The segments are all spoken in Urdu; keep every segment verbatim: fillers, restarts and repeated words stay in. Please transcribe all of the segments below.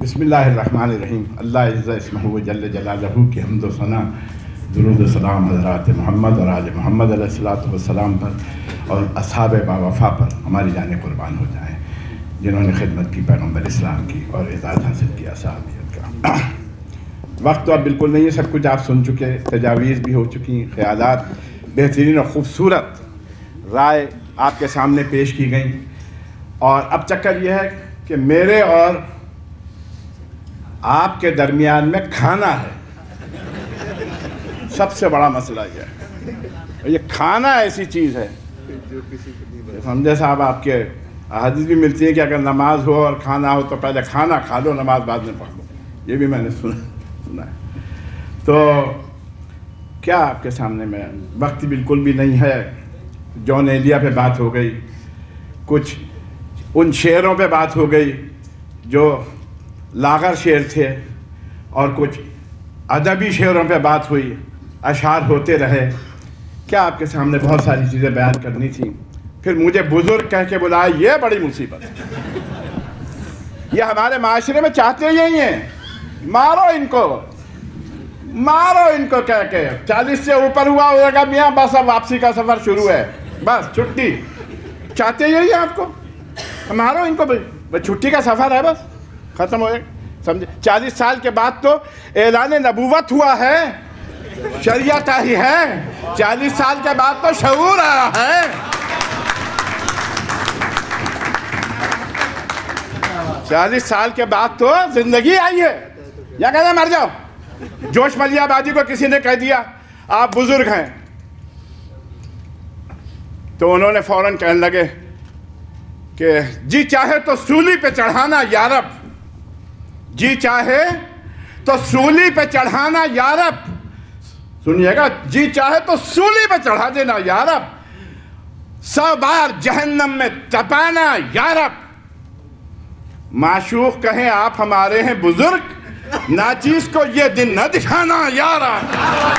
بسم اللہ الرحمن الرحیم۔ اللہ عز اسمہ و جل جلالہ کی حمد و ثنا، درود و سلام حضرات محمد اور آل محمد علیہ الصلوۃ والسلام پر اور اصحاب باوفا پر ہماری جانیں قربان ہو جائیں، جنہوں نے خدمت کی پیغمبر اسلام کی اور اعزاز حاصل کیا صحابیت کا۔ وقت تو اب بالکل نہیں ہے، سب کچھ آپ سن چکے، تجاویز بھی ہو چکی، خیالات بہترین اور خوبصورت رائے آپ کے سامنے پیش کی گئیں، اور اب چکر یہ ہے کہ میرے اور آپ کے درمیان میں کھانا ہے۔ سب سے بڑا مسئلہ یہ ہے، یہ کھانا ایسی چیز ہے، سمجھے صاحب، آپ کے احادیث بھی ملتی ہے کہ اگر نماز ہو اور کھانا ہو تو پہلے کھانا کھا لو، نماز بعد میں پڑھ لو، یہ بھی میں نے سنا سنا ہے۔ تو کیا آپ کے سامنے میں وقت بالکل بھی نہیں ہے، جون ایلیا پہ بات ہو گئی، کچھ ان شعروں پہ بات ہو گئی جو لاغر شعر تھے، اور کچھ ادبی شعروں پہ بات ہوئی، اشعار ہوتے رہے۔ کیا آپ کے سامنے بہت ساری چیزیں بیان کرنی تھیں، پھر مجھے بزرگ کہہ کے بلایا، یہ بڑی مصیبت ہے۔ یہ ہمارے معاشرے میں چاہتے یہی ہیں، مارو ان کو، مارو ان کو کہہ کے، چالیس سے اوپر ہوا ہوئے گا میاں، بس اب واپسی کا سفر شروع ہے، بس چھٹی۔ چاہتے یہی ہیں آپ کو، مارو ان کو، بس چھٹی کا سفر ہے، بس ختم ہوئے، سمجھے۔ چالیس سال کے بعد تو اعلان نبوت ہوا ہے، شریعت آئی ہے، چالیس سال کے بعد تو شعور آیا ہے۔ چالیس سال کے بعد تو زندگی آئی ہے، یا کہتے ہیں مر جاؤ۔ جوش ملیح آبادی کو کسی نے کہہ دیا آپ بزرگ ہیں، تو انہوں نے فوراً کہنے لگے کہ جی چاہے تو سولی پہ چڑھانا یا رب، جی چاہے تو سولی پہ چڑھانا یا رب، سنیے گا، جی چاہے تو سولی پہ چڑھا دینا یا رب، سو بار جہنم میں تپانا یا رب۔ معشوق کہیں آپ ہمارے ہیں بزرگ، ناچیز کو یہ دن نہ دکھانا یا رب۔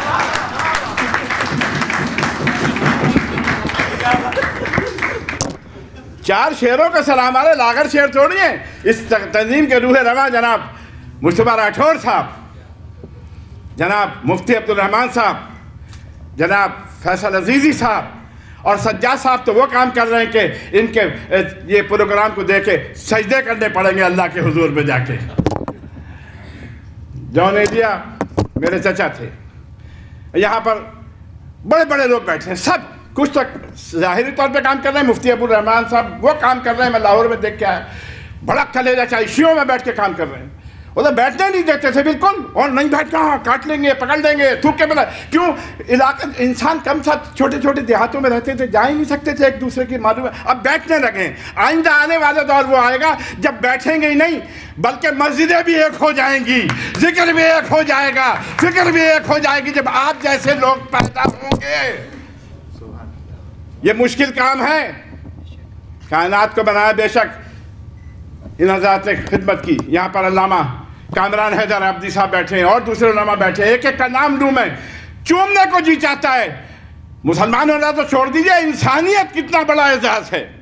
چار شعروں کا سلام آرے، لاغر شعر تھوڑی ہیں۔ اس تنظیم کے روح رواں جناب مصطفیٰ راٹھور صاحب، جناب مفتی عبدالرحمن صاحب، جناب فیصل عزیزی صاحب اور سجاد صاحب تو وہ کام کر رہے ہیں کہ ان کے یہ پروگرام کو دیکھ کے سجدے کرنے پڑیں گے اللہ کے حضور میں جا کے۔ جون ایلیا میرے چچا تھے، یہاں پر بڑے بڑے لوگ بیٹھے ہیں، سب کچھ تو ظاہری طور پہ کام کر رہے ہیں، مفتی عبدالرحمن صاحب وہ کام کر رہے ہیں، میں لاہور میں دیکھ کے آیا، بڑا کلیجہ چائشیوں میں بیٹھ کے کام کر رہے ہیں۔ وہ تو بیٹھنے نہیں دیتے تھے بالکل، اور نہیں بیٹھنا، کاٹ لیں گے، پکڑ لیں گے، تھوک کے بلا۔ کیوں؟ علاقہ انسان کم ساتھ چھوٹے چھوٹے دیہاتوں میں رہتے تھے، جا ہی نہیں سکتے تھے ایک دوسرے کی معلوم ہے، اب بیٹھنے لگے ہیں۔ آئندہ آنے والا دور وہ آئے گا جب بیٹھیں گے ہی نہیں، بلکہ مسجدیں بھی ایک ہو جائیں گی، ذکر بھی ایک ہو جائے گا، فکر بھی ایک ہو جائے گی، جب آپ جیسے لوگ پیدا ہوں گے۔ یہ مشکل کام ہے، کائنات کو بنایا بے شک ان حضرات نے خدمت کی۔ یہاں پر علامہ کامران حیدر عبدی صاحب بیٹھے ہیں اور دوسرے علماء بیٹھے ہیں، ایک ایک کا نام لوں میں، چومنے کو جی چاہتا ہے۔ مسلمان ہونا تو چھوڑ دیجئے، انسانیت کتنا بڑا اعزاز ہے۔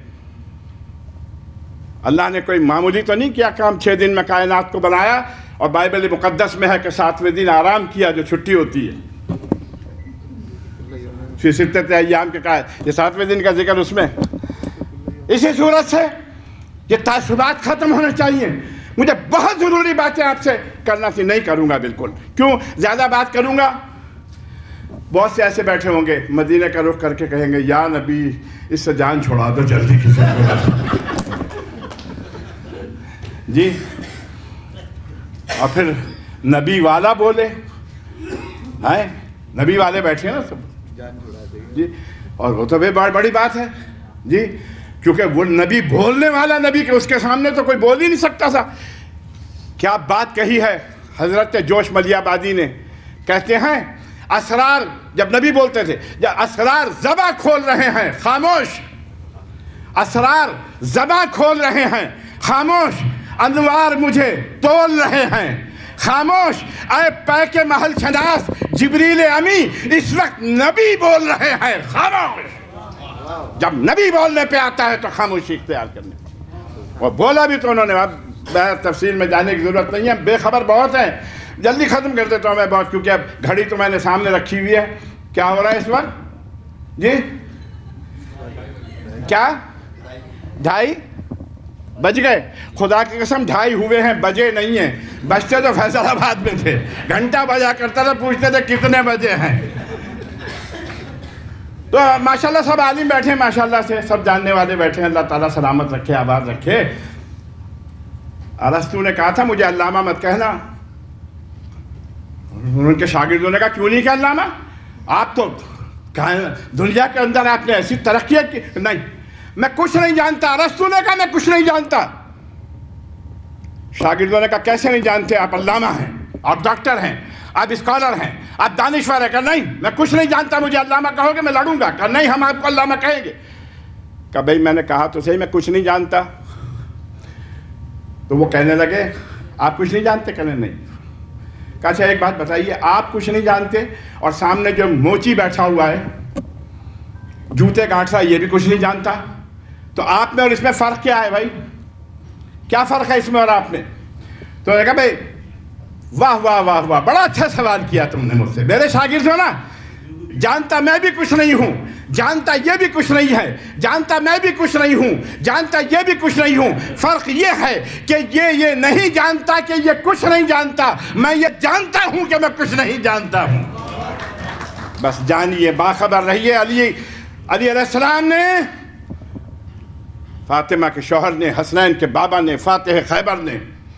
اللہ نے کوئی معمولی تو نہیں کیا کام، چھ دن میں کائنات کو بنایا، اور بائبل مقدس میں ہے کہ ساتویں دن آرام کیا جو چھٹی ہوتی ہے۔ فی ستۃ ایام کے کہا، یہ ساتویں دن کا ذکر اس میں۔ اسی صورت سے یہ تعصبات ختم ہونے چاہیے۔ مجھے بہت ضروری باتیں آپ سے کرنا تھی، نہیں کروں گا بالکل، کیوں زیادہ بات کروں گا بہت سے ایسے بیٹھے ہوں گے مدینہ کا رخ کر کے کہیں گے یا نبی اس سے جان چھوڑا دو جلدی کسی کو۔ جی، اور پھر نبی والا بولے، ہیں نبی والے بیٹھے ہیں نا سب، جی، اور وہ تو بھی بڑی بات ہے جی، کیونکہ وہ نبی بولنے والا نبی کہ اس کے سامنے تو کوئی بول ہی نہیں سکتا تھا۔ کیا بات کہی ہے حضرت جوش ملیح آبادی نے، کہتے ہیں اسرار، جب نبی بولتے تھے، جب اسرار زباں کھول رہے ہیں خاموش، اسرار زباں کھول رہے ہیں خاموش، انوار مجھے تول رہے ہیں خاموش، اے پے کے محل شناس جبریل امی اس وقت نبی بول رہے ہیں خاموش۔ جب نبی بولنے پہ آتا ہے تو خاموشی اختیار کرنے، وہ بولا بھی تو انہوں نے، اب تفصیل میں جانے کی ضرورت نہیں ہے، بے خبر بہت ہیں. جلدی ختم کر دیتا ہوں میں بہت، کیونکہ اب گھڑی تو میں نے سامنے رکھی ہوئی ہے. کیا ہو رہا ہے اس وقت جی؟ کیا ڈھائی بج گئے؟ خدا کی قسم ڈھائی ہوئے ہیں، بجے نہیں ہیں. بجتے تو فیصل آباد میں تھے، گھنٹہ بجا کرتا تھا، پوچھتے تھے کتنے بجے ہیں. تو ماشاءاللہ سب عالم بیٹھے ہیں، ماشاءاللہ سے سب جاننے والے بیٹھے ہیں. اللہ تعالیٰ سلامت رکھے، آباد رکھے. ارسطو نے کہا تھا مجھے علامہ مت کہنا. ان کے شاگردوں نے کہا کیوں نہیں کہ علامہ؟ آپ تو دنیا کے اندر آپ نے ایسی ترقی کی. نہیں، میں کچھ نہیں جانتا. ارسطو نے کہا میں کچھ نہیں جانتا. شاگردوں نے کہا کیسے نہیں جانتے؟ آپ علامہ ہیں، آپ ڈاکٹر ہیں، آپ اسکالر ہیں، آپ دانشور ہیں. کہا نہیں میں کچھ نہیں جانتا، مجھے علامہ کہو گے میں لڑوں گا. کہا نہیں، ہم آپ کو علامہ کہیں گے. کہا بھائی میں نے کہا تو صحیح میں کچھ نہیں جانتا. تو وہ کہنے لگے آپ کچھ نہیں جانتے؟ کہنے نہیں. کہا اچھا ایک بات بتائیے، آپ کچھ نہیں جانتے اور سامنے جو موچی بیٹھا ہوا ہے جوتے گانٹھ رہا یہ بھی کچھ نہیں جانتا، تو آپ میں اور اس میں فرق کیا ہے بھائی؟ کیا فرق ہے اس میں اور آپ میں؟ تو نے کہا بھائی واہ واہ واہ واہ، بڑا اچھا سوال کیا تم نے مجھ سے. میرے شاگرد ہو نا، جانتا میں بھی کچھ نہیں ہوں، جانتا یہ بھی کچھ نہیں ہے، جانتا میں بھی کچھ نہیں ہوں، جانتا یہ بھی کچھ نہیں ہوں. فرق یہ ہے کہ یہ یہ نہیں جانتا کہ یہ کچھ نہیں جانتا، میں یہ جانتا ہوں کہ میں کچھ نہیں جانتا ہوں. بس جانیے، باخبر رہیے. علی علی علیہ السلام نے، فاطمہ کے شوہر نے، حسنین کے بابا نے، فاتح خیبر نے،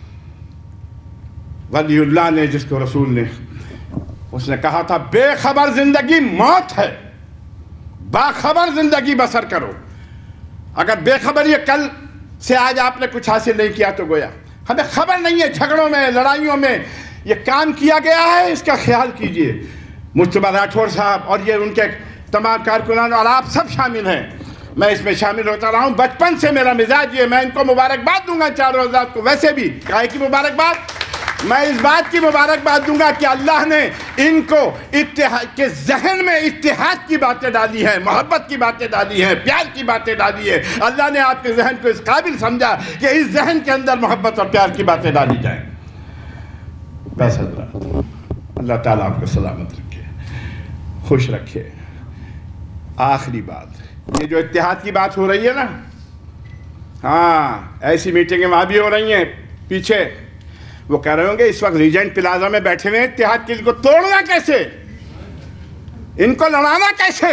ولی اللہ نے جس کو رسول نے، اس نے کہا تھا بے خبر زندگی موت ہے، باخبر زندگی بسر کرو. اگر بے خبر یہ کل سے آج آپ نے کچھ حاصل نہیں کیا تو گویا ہمیں خبر نہیں ہے. جھگڑوں میں، لڑائیوں میں یہ کام کیا گیا ہے، اس کا خیال کیجئے. مجتبیٰ راٹھور صاحب اور یہ ان کے تمام کارکنان اور آپ سب شامل ہیں، میں اس میں شامل ہوتا رہا ہوں. بچپن سے میرا مزاج یہ، میں ان کو مبارکباد دوں گا چاروں حضرات کو. ویسے بھی کائے کی مبارکباد؟ میں اس بات کی مبارکباد دوں گا کہ اللہ نے ان کو اتحاد کے ذہن میں اتحاد کی باتیں ڈالی ہیں، محبت کی باتیں ڈالی ہیں، پیار کی باتیں ڈالی ہیں. اللہ نے آپ کے ذہن کو اس قابل سمجھا کہ اس ذہن کے اندر محبت اور پیار کی باتیں ڈالی جائیں. بس حضرات، اللہ تعالیٰ آپ کو سلامت رکھے، خوش رکھے. آخری بات، یہ جو اتحاد کی بات ہو رہی ہے نا، ہاں ایسی میٹنگیں وہاں بھی ہو رہی ہیں پیچھے. وہ کہہ رہے ہوں گے اس وقت ریجنٹ پلازا میں بیٹھے ہوئے ہیں، اتحاد کے ان کو توڑنا کیسے، ان کو لڑانا کیسے؟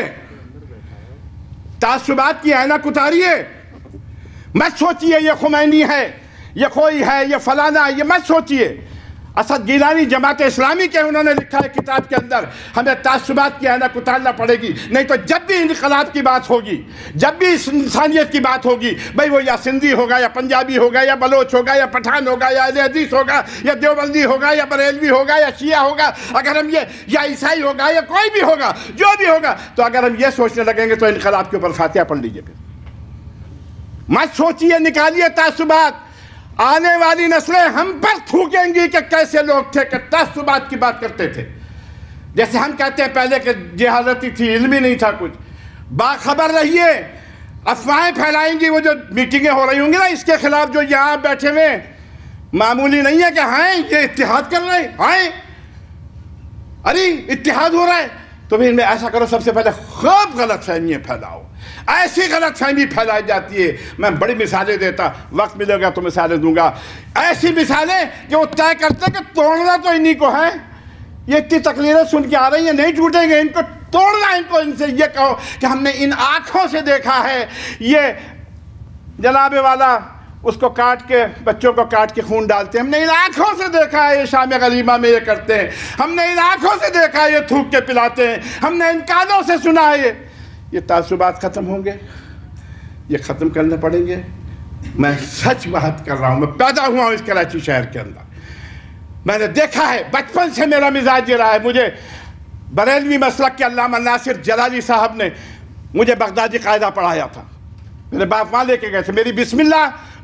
تعصبات کی اینک اتاریے. مت سوچئے یہ خمینی ہے، یہ کوئی ہے، یہ فلانا ہے، یہ مت سوچئے. اسد گیلانی جماعت اسلامی کے انہوں نے لکھا ہے کتاب کے اندر، ہمیں تعصبات کی اینک اتارنا پڑے گی. نہیں تو جب بھی انقلاب کی بات ہوگی، جب بھی انسانیت کی بات ہوگی، بھئی وہ یا سندھی ہوگا یا پنجابی ہوگا یا بلوچ ہوگا یا پٹھان ہوگا یا اہل حدیث ہوگا یا دیوبندی ہوگا یا بریلوی ہوگا یا شیعہ ہوگا، اگر ہم یہ یا عیسائی ہوگا یا کوئی بھی ہوگا، جو بھی ہوگا، تو اگر ہم یہ سوچنے لگیں گے تو انقلاب کے اوپر فاتحہ پڑھ لیجئے. پھر مت سوچئے، نکالیے تعصبات. آنے والی نسلیں ہم پر تھوکیں گی کہ کیسے لوگ تھے کہ تعصبات کی بات کرتے تھے. جیسے ہم کہتے ہیں پہلے کہ جہالتی تھی، علم ہی نہیں تھا کچھ. باخبر رہیے. افواہیں پھیلائیں گی، وہ جو میٹنگیں ہو رہی ہوں گی نا اس کے خلاف، جو یہاں بیٹھے ہوئے معمولی نہیں ہے کہ ہاں یہ اتحاد کر رہے ہیں، ہاں ارے اتحاد ہو رہا ہے. تو پھر میں ایسا کرو، سب سے پہلے خوب غلط فہمیاں پھیلاؤ. ایسی غلط فہمی پھیلائی جاتی ہے. میں بڑی مثالیں دیتا، وقت ملے گا تو مثالیں دوں گا. ایسی مثالیں کہ وہ طے کرتے کہ توڑنا تو انہی کو ہے. یہ اتنی تقریریں سن کے آ رہی ہیں، نہیں ٹوٹیں گے، ان کو توڑنا. ان کو ان سے یہ کہو کہ ہم نے ان آنکھوں سے دیکھا ہے، یہ جناب والا اس کو کاٹ کے، بچوں کو کاٹ کے خون ڈالتے ہیں. ہم نے ان آنکھوں سے دیکھا ہے یہ شام غلیمہ میں یہ کرتے ہیں. ہم نے ان آنکھوں سے دیکھا ہے یہ تھوک کے پلاتے ہیں. ہم نے ان کانوں سے سنا ہے. یہ تعصبات ختم ہوں گے، یہ ختم کرنے پڑیں گے. میں سچ بات کر رہا ہوں، میں پیدا ہوا ہوں اس کراچی شہر کے اندر. میں نے دیکھا ہے، بچپن سے میرا مزاج یہ رہا ہے. مجھے بریلوی مسلک کے علامہ ناصر جلالی صاحب نے مجھے بغدادی قاعدہ پڑھایا تھا. میرے باپ وہاں لے کے گئے تھے. میری بسم اللہ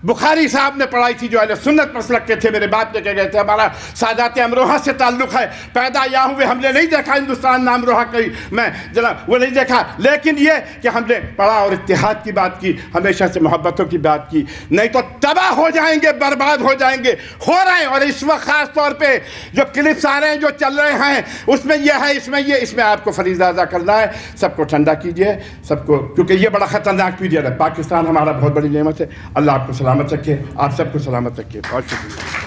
بخاری صاحب نے پڑھائی تھی جو اہل سنت مسلک کے تھے، میرے باپ لے کے گئے تھے. ہمارا سادات امروہہ سے تعلق ہے، پیدا یہاں ہوئے، ہم نے نہیں دیکھا ہندوستان میں امروہہ کہیں میں جناب وہ نہیں دیکھا، لیکن یہ کہ ہم نے پڑھا اور اتحاد کی بات کی، ہمیشہ سے محبتوں کی بات کی. نہیں تو تباہ ہو جائیں گے، برباد ہو جائیں گے، ہو رہے ہیں. اور اس وقت خاص طور پہ جو کلپس آ رہے ہیں، جو چل رہے ہیں، اس میں یہ ہے، اس میں یہ، اس میں آپ کو فریضہ ادا کرنا ہے. سب کو ٹھنڈا کیجئے، سب کو، کیونکہ یہ بڑا خطرناک پیریڈ ہے. پاکستان ہمارا بہت بڑی نعمت ہے. اللہ آپ کو سلامت رکھے، آپ سب کو سلامت رکھے. بہت شکریہ.